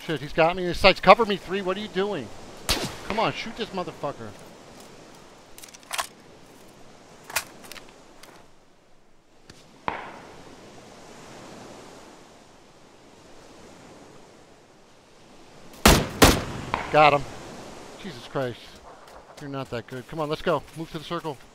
Shit, he's got me in his sights. Cover me, 3. What are you doing? Come on, shoot this motherfucker. Got him. Jesus Christ. You're not that good. Come on, let's go. Move to the circle.